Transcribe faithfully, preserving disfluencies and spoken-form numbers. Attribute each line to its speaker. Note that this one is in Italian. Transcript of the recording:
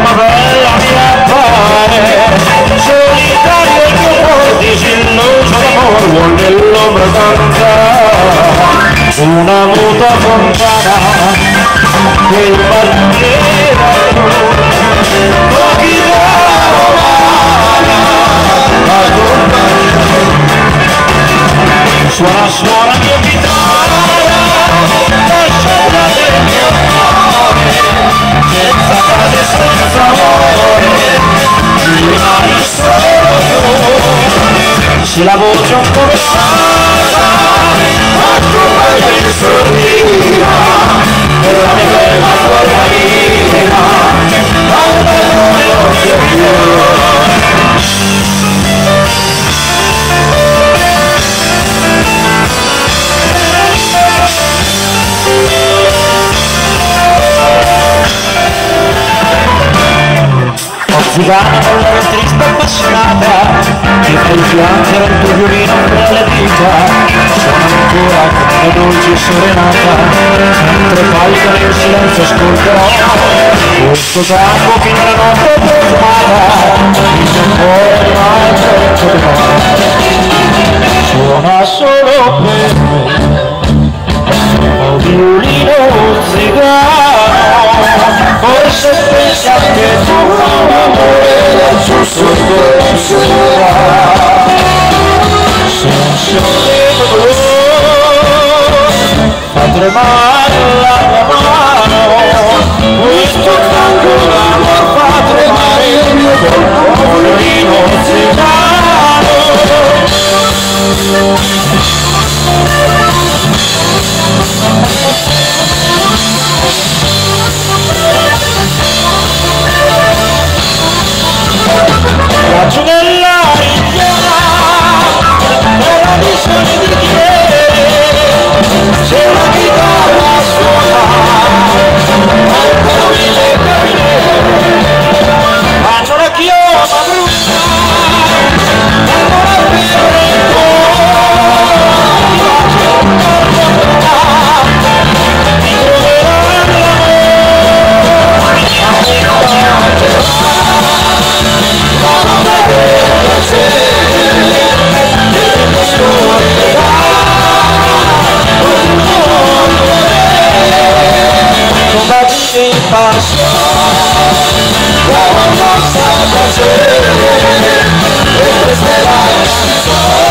Speaker 1: ma bella mia appare, solitario il mio cuore, disilluso d'amore, vuol nell'ombra cantare una muta fontana che il barriera pochi da romana suona suona mia chitarra, lasciala del mio cuore, senza casa e senza amore, rimani solo tu, se la voce un po' vessata, ma tu vai in sordina, e la mia bella tua carina, ma bello me lo chiedo. Zigana bella triste appassionata, ti fai piangere il tuo violino nella vita, sono ancora come dolce serenata, mentre falcano in silenzio ascolterò questo tango fino alla notte profumata, il mio cuore rimane troppo di me, suona solo per me, oh violino zigano, forse pensa che tu giusto per se non sollevo blu fa tremare la mia mano, questo tango d'amor fa tremare il mio violino zigano. Raggio nella richiama, nella visione di chi è, se una chitarra suona, ancora mille camminere, faccio la chioma brutta, ancora per il cuore, ti faccio un corpo brutta, ti troverai l'amore, la nostra pace, e questa è la canzone.